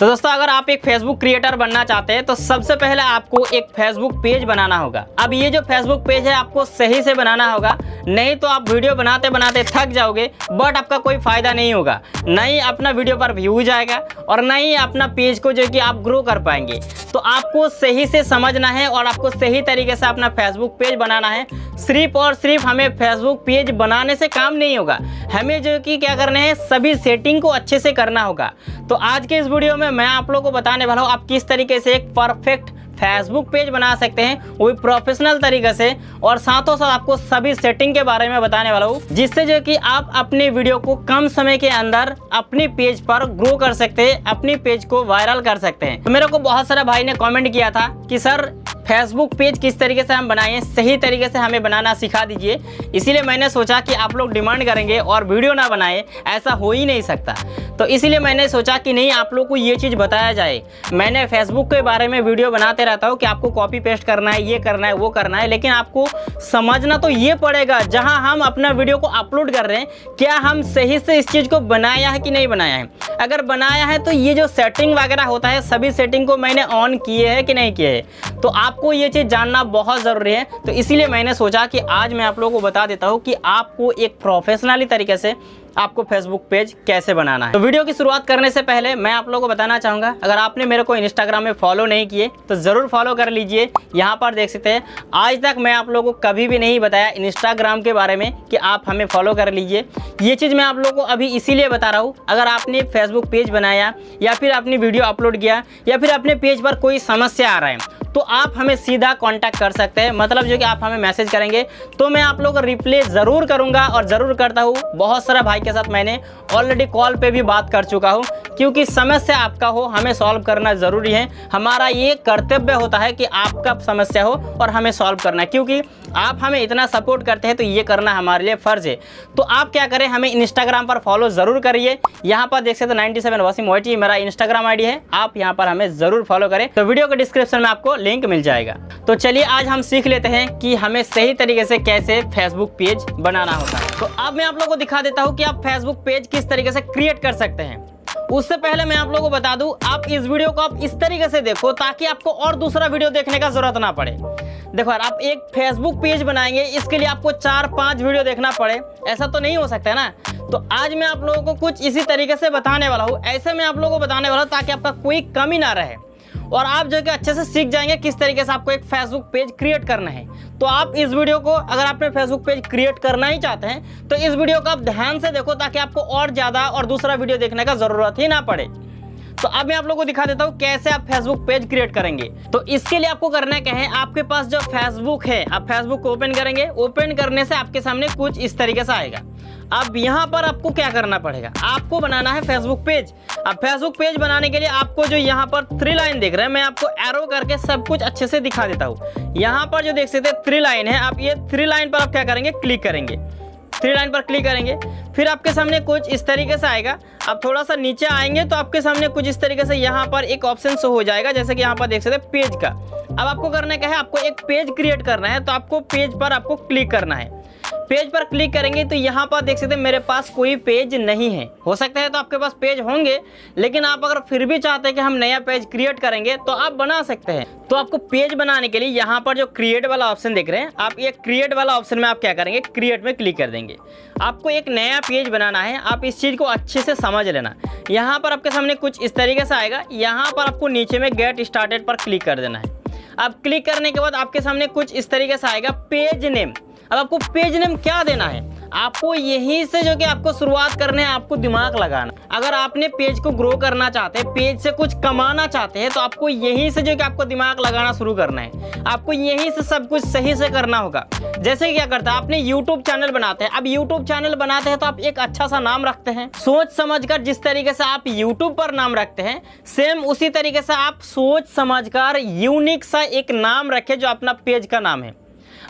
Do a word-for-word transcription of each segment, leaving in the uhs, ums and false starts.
तो दोस्तों अगर आप एक फेसबुक क्रिएटर बनना चाहते हैं तो सबसे पहले आपको एक फेसबुक पेज बनाना होगा। अब ये जो फेसबुक पेज है आपको सही से बनाना होगा, नहीं तो आप वीडियो बनाते बनाते थक जाओगे बट आपका कोई फायदा नहीं होगा। न ही अपना वीडियो पर व्यूज आएगा और न ही अपना पेज को जो कि आप ग्रो कर पाएंगे। तो आपको सही से समझना है और आपको सही तरीके से अपना फेसबुक पेज बनाना है। सिर्फ और सिर्फ हमें फेसबुक पेज बनाने से काम नहीं होगा, हमें जो कि क्या करना है सभी सेटिंग को अच्छे से करना होगा। तो आज के इस वीडियो में मैं आप लोगों को बताने वाला हूँ आप किस तरीके से एक परफेक्ट फेसबुक पेज बना सकते हैं, वो भी प्रोफेशनल तरीके से, और साथों साथ आपको सभी सेटिंग के बारे में बताने वाला हूँ जिससे जो कि आप अपने वीडियो को कम समय के अंदर अपने पेज पर ग्रो कर सकते हैं, अपनी पेज को वायरल कर सकते हैं। तो मेरे को बहुत सारे भाई ने कमेंट किया था कि सर फेसबुक पेज किस तरीके से हम बनाएं, सही तरीके से हमें बनाना सिखा दीजिए। इसीलिए मैंने सोचा कि आप लोग डिमांड करेंगे और वीडियो ना बनाए, ऐसा हो ही नहीं सकता। तो इसीलिए मैंने सोचा कि नहीं आप लोग को ये चीज़ बताया जाए। मैंने फेसबुक के बारे में वीडियो बनाते रहता हूँ कि आपको कॉपी पेस्ट करना है, ये करना है, वो करना है, लेकिन आपको समझना तो ये पड़ेगा जहाँ हम अपना वीडियो को अपलोड कर रहे हैं क्या हम सही से इस चीज़ को बनाया है कि नहीं बनाया है। अगर बनाया है तो ये जो सेटिंग वगैरह होता है सभी सेटिंग को मैंने ऑन किए है कि नहीं किए है, तो आपको ये चीज़ जानना बहुत ज़रूरी है। तो इसीलिए मैंने सोचा कि आज मैं आप लोगों को बता देता हूँ कि आपको एक प्रोफेशनली तरीके से आपको फेसबुक पेज कैसे बनाना है। तो वीडियो की शुरुआत करने से पहले मैं आप लोगों को बताना चाहूँगा, अगर आपने मेरे को इंस्टाग्राम में फॉलो नहीं किए तो ज़रूर फॉलो कर लीजिए। यहाँ पर देख सकते हैं आज तक मैं आप लोगों को कभी भी नहीं बताया इंस्टाग्राम के बारे में कि आप हमें फॉलो कर लीजिए। ये चीज़ मैं आप लोगों को अभी इसीलिए बता रहा हूँ, अगर आपने फेसबुक पेज बनाया या फिर आपने वीडियो अपलोड किया या फिर अपने पेज पर कोई समस्या आ रहा है तो आप हमें सीधा कांटेक्ट कर सकते हैं। मतलब जो कि आप हमें मैसेज करेंगे तो मैं आप लोगों को रिप्लाई ज़रूर करूंगा और ज़रूर करता हूँ। बहुत सारा भाई के साथ मैंने ऑलरेडी कॉल पे भी बात कर चुका हूँ, क्योंकि समस्या आपका हो हमें सॉल्व करना ज़रूरी है। हमारा ये कर्तव्य होता है कि आपका समस्या हो और हमें सॉल्व करना है, क्योंकि आप हमें इतना सपोर्ट करते हैं तो ये करना हमारे लिए फ़र्ज़ है। तो आप क्या करें, हमें इंस्टाग्राम पर फॉलो ज़रूर करिए। यहाँ पर देख सकते नाइन्टी सेवन वसीम वाईटी मेरा इंस्टाग्राम आई डी है, आप यहाँ पर हमें ज़रूर फॉलो करें। तो वीडियो के डिस्क्रिप्शन में आपको लिंक मिल जाएगा। तो चलिए आज हम सीख लेते हैं कि हमें सही तरीके से कैसे फेसबुक पेज बनाना होता है। तो अब मैं आप लोगों को दिखा देता हूं कि आप फेसबुक पेज किस तरीके से क्रिएट कर सकते हैं। उससे पहले मैं आप लोगों को बता दूं, आप इस वीडियो को आप इस तरीके से देखो ताकि आपको और दूसरा वीडियो देखने का जरूरत ना पड़े। देखो यार, आप एक फेसबुक पेज बनाएंगे इसके लिए आपको चार पांच वीडियो देखना पड़े, ऐसा तो नहीं हो सकता है ना। तो आज मैं आप लोगों को कुछ इसी तरीके से बताने वाला हूँ, ऐसे मैं आप लोगों को बताने वाला हूँ ताकि आपका कोई कमी ना रहे और आप जो कि अच्छे से सीख जाएंगे किस तरीके से आपको एक फेसबुक पेज क्रिएट करना है। तो आप इस वीडियो को, अगर आपने फेसबुक पेज क्रिएट करना ही चाहते हैं तो इस वीडियो को आप ध्यान से देखो ताकि आपको और ज़्यादा और दूसरा वीडियो देखने का ज़रूरत ही ना पड़े। तो अब मैं आप लोगों को दिखा देता हूँ कैसे आप फेसबुक पेज क्रिएट करेंगे। तो इसके लिए आपको करना क्या है, आपके पास जो फेसबुक है आप फेसबुक को ओपन करेंगे। ओपन करने से आपके सामने कुछ इस तरीके से आएगा। अब यहाँ पर आपको क्या करना पड़ेगा, आपको बनाना है फेसबुक पेज। अब फेसबुक पेज बनाने के लिए आपको जो यहाँ पर थ्री लाइन देख रहे हैं, मैं आपको एरो करके सब कुछ अच्छे से दिखा देता हूँ। यहाँ पर जो देख सकते हैं थ्री लाइन है, आप ये थ्री लाइन पर आप क्या करेंगे, क्लिक करेंगे। थ्री लाइन पर क्लिक करेंगे, फिर आपके सामने कुछ इस तरीके से आएगा। आप थोड़ा सा नीचे आएंगे तो आपके सामने कुछ इस तरीके से यहाँ पर एक ऑप्शन शो हो जाएगा, जैसे कि यहाँ पर देख सकते हैं पेज का। अब आपको करना क्या है, आपको एक पेज क्रिएट करना है, तो आपको पेज पर आपको क्लिक करना है। पेज पर क्लिक करेंगे तो यहाँ पर देख सकते हैं मेरे पास कोई पेज नहीं है। हो सकता है तो आपके पास पेज होंगे, लेकिन आप अगर फिर भी चाहते हैं कि हम नया पेज क्रिएट करेंगे तो आप बना सकते हैं। तो आपको पेज बनाने के लिए यहाँ पर जो क्रिएट वाला ऑप्शन देख रहे हैं, आप ये क्रिएट वाला ऑप्शन में आप क्या करेंगे, क्रिएट में क्लिक कर देंगे। आपको एक नया पेज बनाना है, आप इस चीज़ को अच्छे से समझ लेना। यहाँ पर आपके सामने कुछ इस तरीके से आएगा, यहाँ पर आपको नीचे में गेट स्टार्टेड पर क्लिक कर देना है। अब क्लिक करने के बाद आपके सामने कुछ इस तरीके से आएगा पेज नेम। अब आपको पेज नेम क्या देना है, आपको यहीं से जो कि आपको शुरुआत करने है, आपको दिमाग लगाना। अगर आपने पेज को ग्रो करना चाहते हैं, पेज से कुछ कमाना चाहते हैं, तो आपको यहीं से जो कि आपको दिमाग लगाना शुरू करना है। आपको यहीं से सब कुछ सही से करना होगा। जैसे क्या करता है, आपने यूट्यूब चैनल बनाते हैं। अब यूट्यूब चैनल बनाते हैं तो आप एक अच्छा सा नाम रखते हैं, सोच समझ कर। जिस तरीके से आप यूट्यूब पर नाम रखते हैं, सेम उसी तरीके से आप सोच समझ कर यूनिक सा एक नाम रखें जो अपना पेज का नाम है।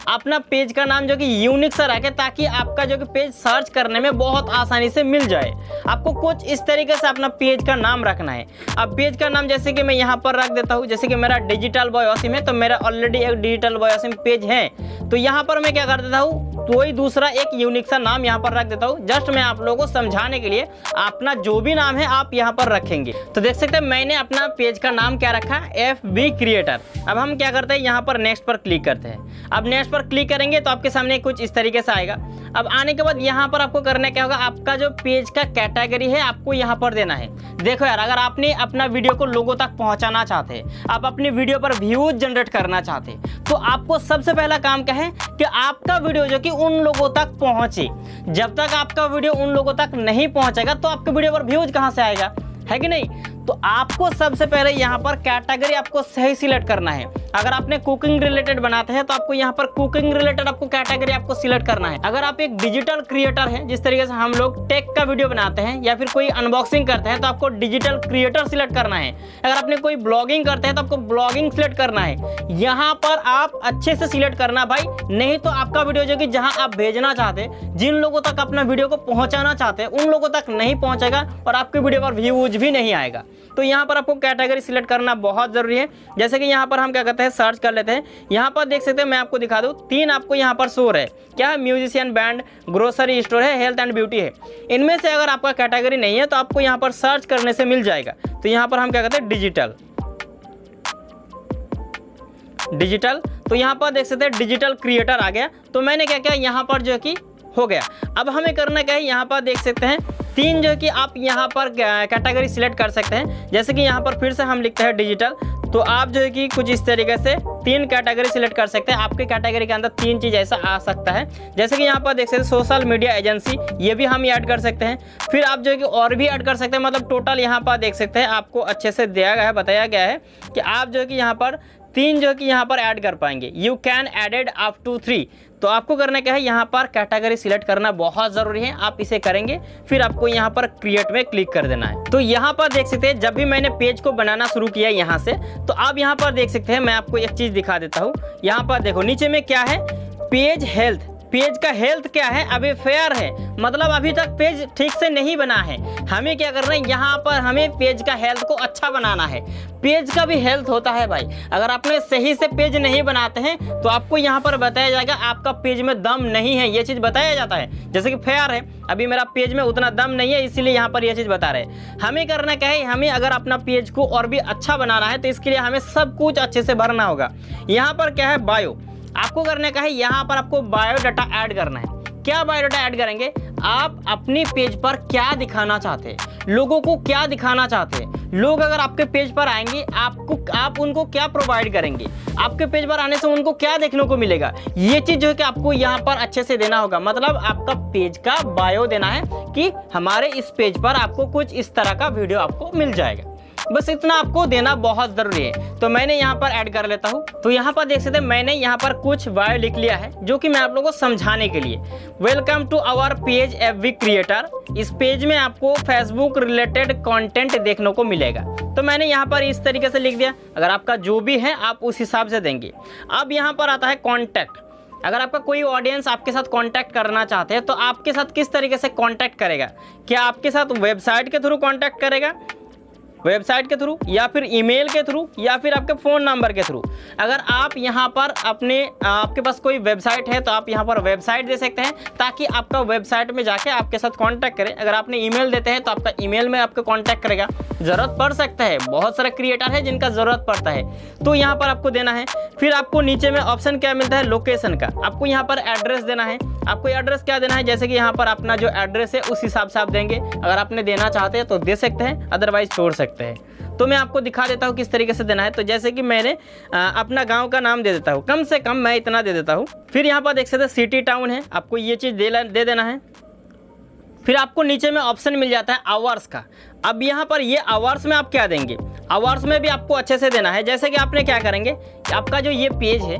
अपना पेज का नाम जो कि यूनिक सा रखें, ताकि आपका जो कि पेज सर्च करने में बहुत आसानी से मिल जाए। आपको कुछ इस तरीके से अपना पेज का नाम रखना है। अब पेज का नाम जैसे कि मैं यहाँ पर रख देता हूँ, जैसे कि मेरा डिजिटल बॉय वसीम है, तो मेरा ऑलरेडी एक डिजिटल बॉय वसीम पेज है, तो यहाँ पर मैं क्या कर देता हूँ, कोई दूसरा एक यूनिक सा नाम यहाँ पर रख देता हूँ। जस्ट मैं आप लोगों को समझाने के लिए अपना जो भी नाम है आप यहाँ पर रखेंगे। तो देख सकते हैं मैंने अपना पेज का नाम क्या रखा, एफ बी क्रिएटर। अब हम क्या करते हैं, यहाँ पर नेक्स्ट पर क्लिक करते हैं। अब नेक्स्ट पर क्लिक करेंगे तो आपके सामने कुछ इस तरीके से आएगा। अब आने के बाद यहाँ पर आपको करना क्या होगा, आपका जो पेज का कैटेगरी है आपको यहाँ पर देना है। देखो यार, अगर आपने अपना वीडियो को लोगों तक पहुँचाना चाहते हैं, आप अपनी वीडियो पर व्यूज जनरेट करना चाहते हैं, तो आपको सबसे पहला काम क्या है कि आपका वीडियो जो कि उन लोगों तक पहुंचे। जब तक आपका वीडियो उन लोगों तक नहीं पहुंचेगा तो आपके वीडियो पर व्यूज कहां से आएगा, है कि नहीं। तो आपको सबसे पहले यहाँ पर कैटेगरी आपको सही सिलेक्ट करना है। अगर आपने कुकिंग रिलेटेड बनाते हैं तो आपको यहाँ पर कुकिंग रिलेटेड आपको कैटेगरी आपको सिलेक्ट करना है। अगर आप एक डिजिटल क्रिएटर हैं, जिस तरीके से हम लोग टेक का वीडियो बनाते हैं या फिर कोई अनबॉक्सिंग करते हैं, तो आपको डिजिटल क्रिएटर सिलेक्ट करना है। अगर आपने कोई ब्लॉगिंग करते हैं तो आपको ब्लॉगिंग सिलेक्ट करना है। यहाँ पर आप अच्छे से सिलेक्ट करना भाई, नहीं तो आपका वीडियो जो कि जहाँ आप भेजना चाहते हैं, जिन लोगों तक अपना वीडियो को पहुँचाना चाहते हैं, उन लोगों तक नहीं पहुँचेगा और आपके वीडियो पर व्यूज भी नहीं आएगा। तो यहाँ पर आपको कैटेगरी सिलेक्ट करना बहुत ज़रूरी है। जैसे कि यहाँ पर हम क्या करते हैं, सर्च कर लेते हैं। यहाँ पर देख सकते हैं, मैं आपको दिखा दूँ, तीन आपको यहाँ पर शो है। क्या है, म्यूजिशियन, बैंड, ग्रोसरी स्टोर है, हेल्थ एंड ब्यूटी है। इनमें से अगर आपका कैटेगरी नहीं है तो आपको यहाँ पर सर्च करने से मिल जाएगा। तो यहाँ पर हम क्या करते हैं, डिजिटल डिजिटल तो यहाँ पर देख सकते हैं डिजिटल क्रिएटर आ गया। तो मैंने क्या किया, यहाँ पर जो कि हो गया। अब हमें करना क्या है, यहाँ पर देख सकते हैं तीन जो कि आप यहाँ पर कैटेगरी सिलेक्ट कर सकते हैं। जैसे कि यहाँ पर फिर से हम लिखते हैं डिजिटल, तो आप जो है कि कुछ इस तरीके से तीन कैटेगरी सिलेक्ट कर सकते हैं। आपके कैटेगरी के अंदर तीन चीज़ ऐसा आ सकता है। जैसे कि यहाँ पर देख सकते हैं सोशल मीडिया एजेंसी, ये भी हम ऐड कर सकते हैं। फिर आप जो है कि और भी ऐड कर सकते हैं। मतलब टोटल यहाँ पर देख सकते हैं आपको अच्छे से दिया गया है, बताया गया है कि आप जो है कि यहाँ पर तीन जो कि यहाँ पर ऐड कर पाएंगे। You can added up to three. तो आपको करना क्या है, यहाँ पर कैटेगरी सिलेक्ट करना बहुत ज़रूरी है। आप इसे करेंगे, फिर आपको यहाँ पर क्रिएट में क्लिक कर देना है। तो यहाँ पर देख सकते हैं जब भी मैंने पेज को बनाना शुरू किया यहाँ से, तो आप यहाँ पर देख सकते हैं, मैं आपको एक चीज़ दिखा देता हूँ। यहाँ पर देखो नीचे में क्या है, पेज हेल्थ। पेज का हेल्थ क्या है, अभी फेयर है, मतलब अभी तक पेज ठीक से नहीं बना है। हमें क्या करना है, यहाँ पर हमें पेज का हेल्थ को अच्छा बनाना है। पेज का भी हेल्थ होता है भाई। अगर आपने सही से पेज नहीं बनाते हैं तो आपको यहाँ पर बताया जाएगा आपका पेज में दम नहीं है, ये चीज़ बताया जाता है। जैसे कि फेयर है, अभी मेरा पेज में उतना दम नहीं है, इसीलिए यहाँ पर ये चीज़ बता रहे हैं। हमें करना क्या है, हमें अगर अपना पेज को और भी अच्छा बनाना है तो इसके लिए हमें सब कुछ अच्छे से भरना होगा। यहाँ पर क्या है, बायो। आपको करने का है, यहाँ पर आपको बायोडाटा ऐड करना है। क्या बायोडाटा ऐड करेंगे, आप अपने पेज पर क्या दिखाना चाहते हैं, लोगों को क्या दिखाना चाहते हैं। लोग अगर आपके पेज पर आएंगे, आपको आप उनको क्या प्रोवाइड करेंगे, आपके पेज पर आने से उनको क्या देखने को मिलेगा, ये चीज़ जो है कि आपको यहाँ पर अच्छे से देना होगा। मतलब आपका पेज का बायो देना है कि हमारे इस पेज पर आपको कुछ इस तरह का वीडियो आपको मिल जाएगा। बस इतना आपको देना बहुत ज़रूरी है। तो मैंने यहाँ पर ऐड कर लेता हूँ। तो यहाँ पर देख सकते हैं मैंने यहाँ पर कुछ बायो लिख लिया है, जो कि मैं आप लोगों को समझाने के लिए। Welcome to our page FB creator. इस पेज में आपको फेसबुक रिलेटेड कंटेंट देखने को मिलेगा। तो मैंने यहाँ पर इस तरीके से लिख दिया। अगर आपका जो भी है आप उस हिसाब से देंगे। अब यहाँ पर आता है कॉन्टैक्ट। अगर आपका कोई ऑडियंस आपके साथ कांटेक्ट करना चाहते हैं तो आपके साथ किस तरीके से कांटेक्ट करेगा। क्या आपके साथ वेबसाइट के थ्रू कांटेक्ट करेगा, वेबसाइट के थ्रू, या फिर ईमेल के थ्रू, या फिर आपके फ़ोन नंबर के थ्रू। अगर आप यहाँ पर अपने आपके पास कोई वेबसाइट है तो आप यहाँ पर वेबसाइट दे सकते हैं, ताकि आपका वेबसाइट में जाके आपके साथ कांटेक्ट करे। अगर आपने ईमेल देते हैं तो आपका ईमेल में आपको कांटेक्ट करेगा। ज़रूरत पड़ सकता है, बहुत सारे क्रिएटर है जिनका ज़रूरत पड़ता है, तो यहाँ पर आपको देना है। फिर आपको नीचे में ऑप्शन क्या मिलता है, लोकेशन का। आपको यहाँ पर एड्रेस देना है। आपको एड्रेस क्या देना है, जैसे कि यहाँ पर अपना जो एड्रेस है उस हिसाब से आप देंगे। अगर आपने देना चाहते हैं तो दे सकते हैं, अदरवाइज छोड़ सकते हैं। तो मैं आपको दिखा देता हूँ किस तरीके से देना है। तो जैसे कि मैंने आ, अपना गांव का नाम दे देता हूँ, कम से कम मैं इतना दे देता हूँ। फिर यहाँ पर देख सकते हैं सिटी टाउन है, आपको ये चीज़ दे दे देना है। फिर आपको नीचे में ऑप्शन मिल जाता है आवर्स का। अब यहाँ पर ये आवर्स में आप क्या देंगे, आवर्स में भी आपको अच्छे से देना है। जैसे कि आपने क्या करेंगे, आपका जो ये पेज है,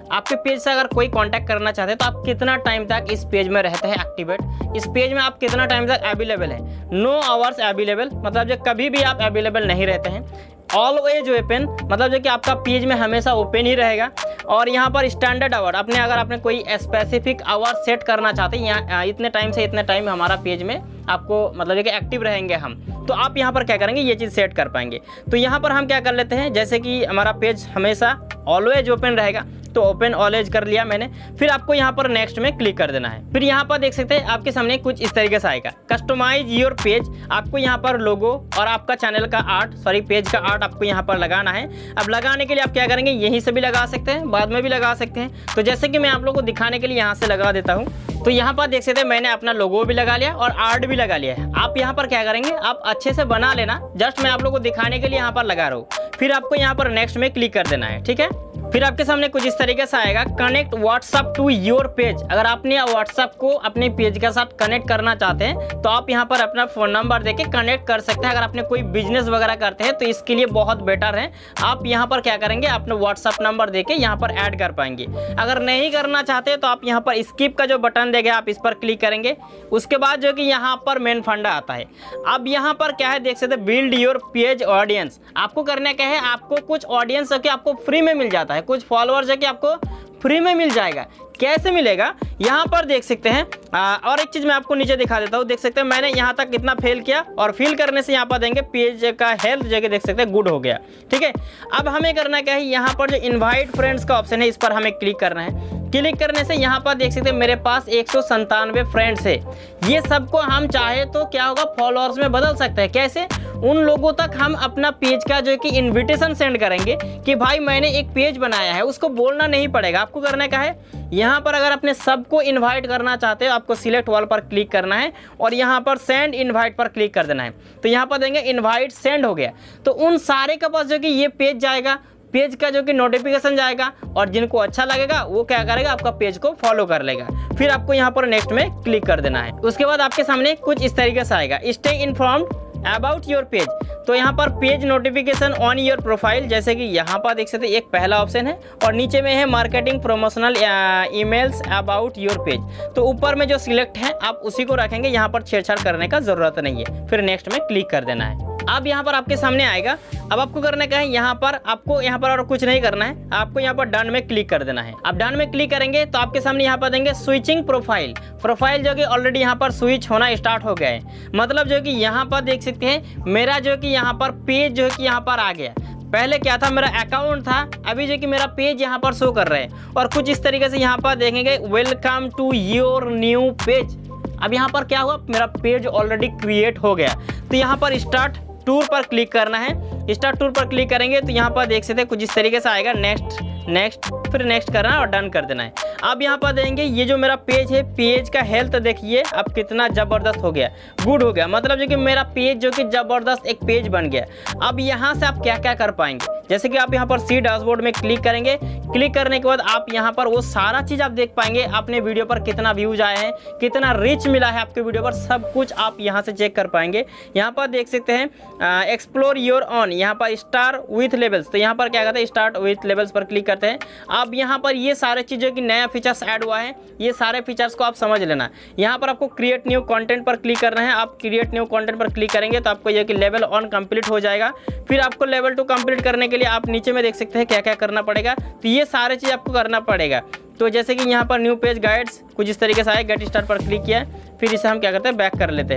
आपके पेज से अगर कोई कांटेक्ट करना चाहते हैं तो आप कितना टाइम तक इस पेज में रहते हैं एक्टिवेट, इस पेज में आप कितना टाइम तक अवेलेबल है। नो आवर्स अवेलेबल, मतलब जो कभी भी आप अवेलेबल नहीं रहते हैं। ऑलवेज ओपन, मतलब जो कि आपका पेज में हमेशा ओपन ही रहेगा। और यहाँ पर स्टैंडर्ड आवर, अपने अगर आपने कोई स्पेसिफिक आवर सेट करना चाहते हैं, यहाँ इतने टाइम से इतने टाइम हमारा पेज में आपको मतलब कि एक्टिव रहेंगे हम, तो आप यहाँ पर क्या करेंगे, ये चीज़ सेट कर पाएंगे। तो यहाँ पर हम क्या कर लेते हैं, जैसे कि हमारा पेज हमेशा ऑलवेज ओपन रहेगा, तो ओपन ऑलवेज कर लिया मैंने। फिर आपको यहाँ पर नेक्स्ट में क्लिक कर देना है। फिर यहाँ पर देख सकते हैं आपके सामने कुछ इस तरीके से आएगा, कस्टमाइज योर पेज। आपको यहाँ पर लोगो और आपका चैनल का आर्ट, सॉरी पेज का आर्ट आपको यहाँ पर लगाना है। अब लगाने के लिए आप क्या करेंगे, यहीं से भी लगा सकते हैं, बाद में भी लगा सकते हैं। तो जैसे कि मैं आप लोगों को दिखाने के लिए यहाँ से लगा देता हूँ। तो यहाँ पर देख सकते हैं मैंने अपना लोगो भी लगा लिया और आर्ट भी लगा लिया है। आप यहाँ पर क्या करेंगे, आप अच्छे से बना लेना, जस्ट मैं आप लोगों को दिखाने के लिए यहाँ पर लगा रहा हूँ। फिर आपको यहाँ पर नेक्स्ट में क्लिक कर देना है, ठीक है। फिर आपके सामने कुछ इस तरीके से आएगा, connect WhatsApp to your page. अगर आपने व्हाट्सएप को अपने पेज के साथ कनेक्ट करना चाहते हैं तो आप यहाँ पर अपना फ़ोन नंबर देके कनेक्ट कर सकते हैं। अगर आपने कोई बिजनेस वगैरह करते हैं तो इसके लिए बहुत बेटर है, आप यहाँ पर क्या करेंगे, अपना व्हाट्सएप नंबर देके यहाँ पर ऐड कर पाएंगे। अगर नहीं करना चाहते तो आप यहाँ पर स्किप का जो बटन देंगे आप इस पर क्लिक करेंगे। उसके बाद जो कि यहाँ पर मेन फंडा आता है। अब यहाँ पर क्या है, देख सकते हैं बिल्ड योर पेज ऑडियंस। आपको करना क्या है, आपको कुछ ऑडियंस है कि आपको फ्री में मिल जाता है, कुछ फॉलोअर्स है कि आपको फ्री में मिल जाएगा। कैसे मिलेगा, यहाँ पर देख सकते हैं। आ, और एक चीज़ मैं आपको नीचे दिखा देता हूँ। देख सकते हैं मैंने यहाँ तक कितना फेल किया और फिल करने से यहाँ पर देंगे पेज का हेल्थ जगह देख सकते हैं गुड हो गया, ठीक है। अब हमें करना क्या है, यहाँ पर जो इनवाइट फ्रेंड्स का ऑप्शन है इस पर हमें क्लिक करना है। क्लिक करने से यहाँ पर देख सकते हैं मेरे पास एक सौ संतानवे फ्रेंड्स है। ये सबको हम चाहे तो क्या होगा, फॉलोअर्स में बदल सकते हैं। कैसे, उन लोगों तक हम अपना पेज का जो कि इनविटेशन सेंड करेंगे कि भाई मैंने एक पेज बनाया है, उसको बोलना नहीं पड़ेगा। आपको करना क्या है, यहाँ पर अगर अपने सबको इनवाइट करना चाहते हो आपको सिलेक्ट वाल पर क्लिक करना है और यहाँ पर सेंड इनवाइट पर क्लिक कर देना है। तो यहाँ पर देंगे इनवाइट सेंड हो गया, तो उन सारे के पास जो कि ये पेज जाएगा, पेज का जो कि नोटिफिकेशन जाएगा और जिनको अच्छा लगेगा वो क्या करेगा, आपका पेज को फॉलो कर लेगा। फिर आपको यहाँ पर नेक्स्ट में क्लिक कर देना है। उसके बाद आपके सामने कुछ इस तरीके से आएगा, stay informed about your page. तो यहाँ पर page notification on your profile, जैसे कि यहाँ पर देख सकते हैं एक पहला ऑप्शन है और नीचे में है marketing promotional emails about your page. तो ऊपर में जो सिलेक्ट है आप उसी को रखेंगे, यहाँ पर छेड़छाड़ करने का जरूरत नहीं है। फिर नेक्स्ट में क्लिक कर देना है। अब यहाँ पर आपके सामने आएगा। अब आपको करना क्या है, यहाँ पर आपको यहाँ पर और कुछ नहीं करना है, आपको यहाँ पर डन में क्लिक कर देना है। अब डन में क्लिक करेंगे तो आपके सामने यहाँ पर देंगे स्विचिंग प्रोफाइल। प्रोफाइल जो कि ऑलरेडी यहाँ पर स्विच होना स्टार्ट हो गया है, मतलब जो कि यहाँ पर देख सकते हैं मेरा जो कि यहाँ पर पेज जो कि यहाँ पर आ गया। पहले क्या था, मेरा अकाउंट था, अभी जो कि मेरा पेज यहाँ पर शो कर रहा है। और कुछ इस तरीके से यहाँ पर देखेंगे welcome to your new page. अब यहाँ पर क्या हुआ, मेरा पेज ऑलरेडी क्रिएट हो गया। तो यहाँ पर स्टार्ट टूर पर क्लिक करना है। स्टार्ट टूर पर क्लिक करेंगे तो यहाँ पर देख सकते हैं कुछ इस तरीके से आएगा, नेक्स्ट नेक्स्ट फिर नेक्स्ट करना है और डन कर देना है। अब यहाँ पर देंगे ये जो मेरा पेज है, पेज का हेल्थ देखिए अब कितना ज़बरदस्त हो गया, गुड हो गया। मतलब जो कि मेरा पेज जो कि ज़बरदस्त एक पेज बन गया। अब यहाँ से आप क्या क्या कर पाएंगे, जैसे कि आप यहाँ पर सी डैशबोर्ड में क्लिक करेंगे। क्लिक करने के बाद आप यहाँ पर वो सारा चीज़ आप देख पाएंगे, अपने वीडियो पर कितना व्यूज आए हैं, कितना रीच मिला है आपके वीडियो पर, सब कुछ आप यहाँ से चेक कर पाएंगे। यहाँ पर देख सकते हैं एक्सप्लोर योर ऑन, यहाँ पर स्टार विथ लेवल्स। तो यहाँ पर क्या कहते हैं, स्टार्ट विथ लेवल्स पर क्लिक करते हैं। अब यहाँ पर ये सारे चीज़ों की नया फीचर्स ऐड हुआ है, ये सारे फीचर्स को आप समझ लेना। यहाँ पर आपको क्रिएट न्यू कंटेंट पर क्लिक करना है। आप क्रिएट न्यू कंटेंट पर क्लिक करेंगे तो आपको ये कि लेवल वन कंप्लीट हो जाएगा। फिर आपको लेवल टू कंप्लीट करने के लिए आप नीचे में देख सकते हैं क्या क्या करना पड़ेगा। तो ये सारे चीज़ आपको करना पड़ेगा। तो जैसे कि यहाँ पर न्यू पेज गाइड्स कुछ इस तरीके से आए, गेट स्टार्ट पर क्लिक किया, फिर इसे हम क्या करते हैं, बैक कर लेते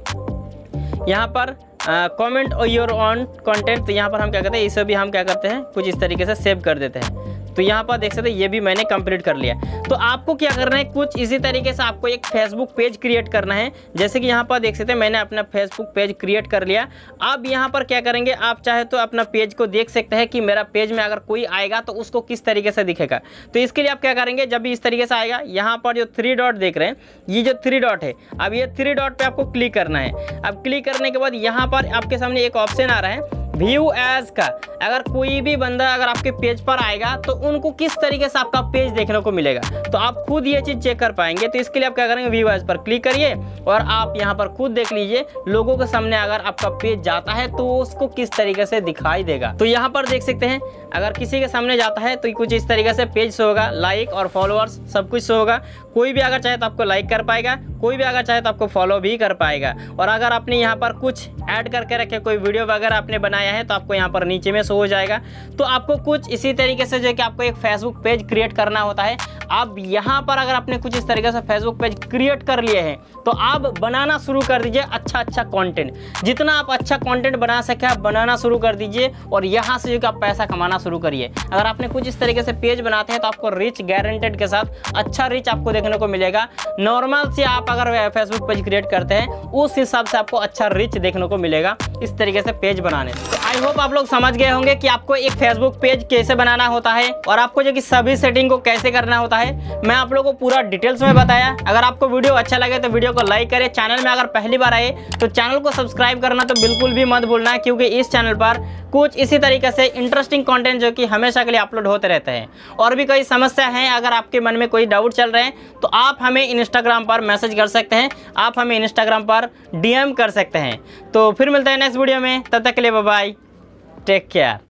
हैं। यहाँ पर कमेंट योर ऑन कंटेंट, तो यहाँ पर हम क्या करते हैं, इसे भी हम क्या करते हैं, कुछ इस तरीके से सेव कर देते हैं। तो यहाँ पर देख सकते हैं ये भी मैंने कंप्लीट कर लिया। तो आपको क्या करना है, कुछ इसी तरीके से आपको एक फेसबुक पेज क्रिएट करना है। जैसे कि यहाँ पर देख सकते हैं मैंने अपना फेसबुक पेज क्रिएट कर लिया। अब यहाँ पर क्या करेंगे, आप चाहे तो अपना पेज को देख सकते हैं कि मेरा पेज में अगर कोई आएगा तो उसको किस तरीके से दिखेगा। तो इसके लिए आप क्या करेंगे, जब भी इस तरीके से आएगा, यहाँ पर जो थ्री डॉट देख रहे हैं, ये जो थ्री डॉट है, अब ये थ्री डॉट पर आपको क्लिक करना है। अब क्लिक करने के बाद यहाँ पर आपके सामने एक ऑप्शन आ रहा है, व्यू एज का, अगर कोई भी बंदा अगर आपके पेज पर आएगा तो उनको किस तरीके से आपका पेज देखने को मिलेगा, तो आप खुद ये चीज़ चेक कर पाएंगे। तो इसके लिए आप क्या करेंगे, व्यू एज पर क्लिक करिए और आप यहाँ पर खुद देख लीजिए लोगों के सामने अगर आपका पेज जाता है तो उसको किस तरीके से दिखाई देगा। तो यहाँ पर देख सकते हैं अगर किसी के सामने जाता है तो कुछ इस तरीके से पेज शो होगा, लाइक और फॉलोअर्स सब कुछ शो होगा। कोई भी अगर चाहे तो आपको लाइक कर पाएगा, कोई भी अगर चाहे तो आपको फॉलो भी कर पाएगा। और अगर आपने यहाँ पर कुछ ऐड करके रखे, कोई वीडियो वगैरह आपने बनाया है तो आपको यहाँ पर नीचे में शो हो जाएगा। तो आपको कुछ इसी तरीके से जो है कि आपको एक फेसबुक पेज क्रिएट करना होता है। अब यहाँ पर अगर आपने कुछ इस तरीके से फेसबुक पेज क्रिएट कर लिए हैं तो आप बनाना शुरू कर दीजिए अच्छा अच्छा कंटेंट। जितना आप अच्छा कंटेंट बना सके आप बनाना शुरू कर दीजिए और यहाँ से जो कि आप पैसा कमाना शुरू करिए। अगर आपने कुछ इस तरीके से पेज बनाते हैं तो आपको रीच गारंटेड के साथ अच्छा रीच आपको देखने को मिलेगा। नॉर्मल से आप अगर फेसबुक पेज क्रिएट करते हैं उस हिसाब से आपको अच्छा रीच देखने को मिलेगा इस तरीके से पेज बनाने। तो आई होप आप लोग समझ गए होंगे कि आपको एक फेसबुक पेज कैसे बनाना होता है और आपको जो कि सभी सेटिंग को कैसे करना होता है मैं आप लोगों को पूरा डिटेल्स में बताया। अगर आपको वीडियो अच्छा लगे तो वीडियो को लाइक करें। चैनल में अगर पहली बार आए तो चैनल को सब्सक्राइब करना तो बिल्कुल भी मत भूलना है, क्योंकि इस चैनल पर कुछ इसी तरीके से इंटरेस्टिंग कंटेंट जो कि हमेशा के लिए अपलोड होते रहते हैं। और भी कई समस्या हैं, अगर आपके मन में कोई डाउट चल रहे हैं तो आप हमें इंस्टाग्राम पर मैसेज कर सकते हैं, आप हमें इंस्टाग्राम पर डीएम कर सकते हैं। तो फिर मिलते हैं नेक्स्ट वीडियो में, तब तक के लिए बाय बाय, टेक केयर।